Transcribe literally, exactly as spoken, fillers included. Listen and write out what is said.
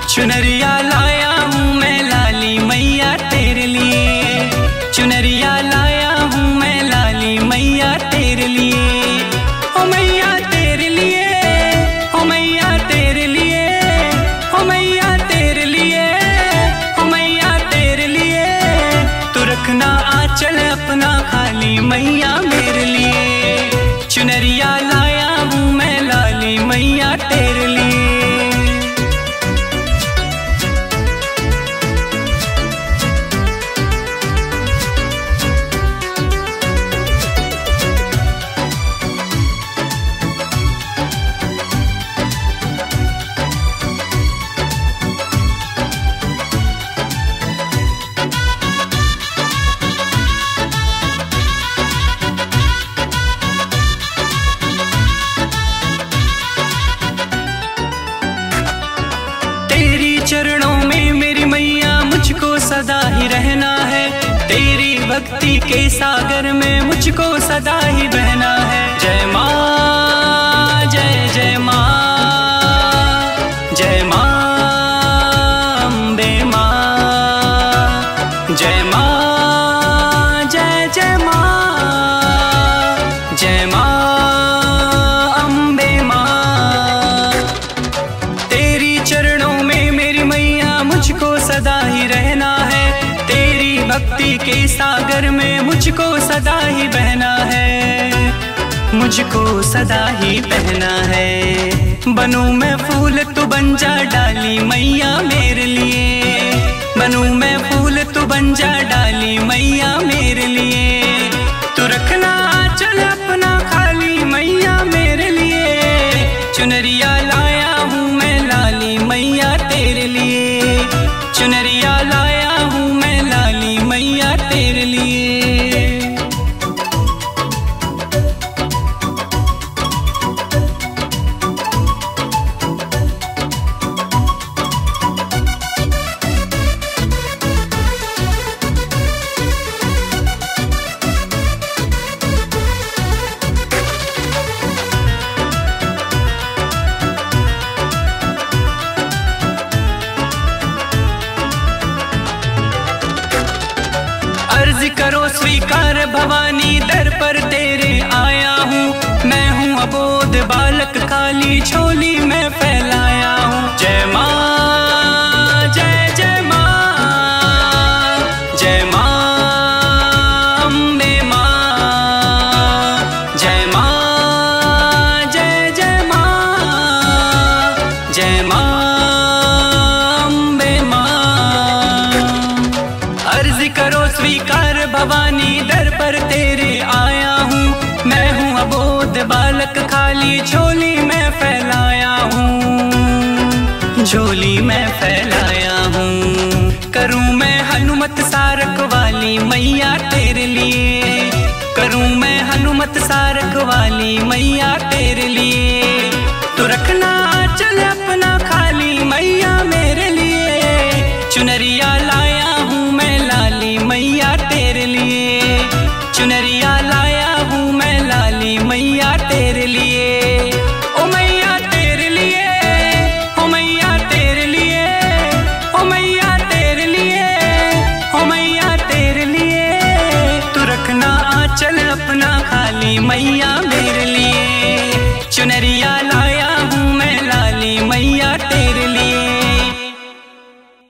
चुनरिया लाया हूँ मैं लाली मैया तेरे लिए, चुनरिया लाया हूँ मैं लाली मैया तेरे लिए। ओ मैया तेरे लिए, ओ मैया तेरे लिए, ओ मैया तेरे लिए, ओ मैया तेरे लिए। तू रखना आंचल अपना खाली मैया मेरे लिए, चुनरिया लाया हूँ मैं लाली मैया तेरे लिए। चरणों में मेरी मैया मुझको सदा ही रहना है, तेरी भक्ति के सागर में मुझको सदा ही बहना है। जय माँ जय जय माँ, जय माँ अम्बे माँ, जय माँ जय जय माँ, जय माँ अम्बे माँ। तेरी चरणों में मेरी मैया मुझको सदा ही रहना है, तेरी भक्ति के सागर में मुझको सदा ही बहना है, मुझको सदा ही बहना है। बनूं मैं फूल तू बन जा डाली मैया मेरे लिए, बनूं मैं फूल तू बन जा डाली मैया मेरे लिए। तू रखना आंचल अपना खाली मैया मेरे लिए, चुनरिया लाया हूँ मैं लाली मैया तेरे लिए, चुनरिया लाया हूँ मैं लाली मैया तेरे लिए। अर्ज करो स्वीकार भवानी दर पर तेरे आया हूँ, मैं हूँ अबोध बालक खाली झोली में फैलाया हूँ। जय माँ जय जय माँ, जय माँ अम्बे माँ, जय माँ जय जय माँ, जय माँ अम्बे माँ। अर्ज करो स्वीकार भवानी दर पर तेरे आया हूँ, मैं हूँ अबोध बालक खाली झोली में फैलाया हूँ, झोली में फैलाया हूँ। करूँ मैं हनुमत सारक वाली मैया तेरे लिए, करूँ मैं हनुमत सारक वाली मैया तेरे लिए। तो रखना आंचल अपना खाली मैया मेरे लिए, चुनरिया लाया हूँ मैं लाली मैया तेरे लिए, चुनरिया लाया हूँ मैं लाली मैया तेरे लिए। ओ मैया तेरे लिए, ओ मैया तेरे लिए, ओ मैया तेरे लिए, ओ मैया तेरे लिए। तू रखना आंचल अपना खाली मैया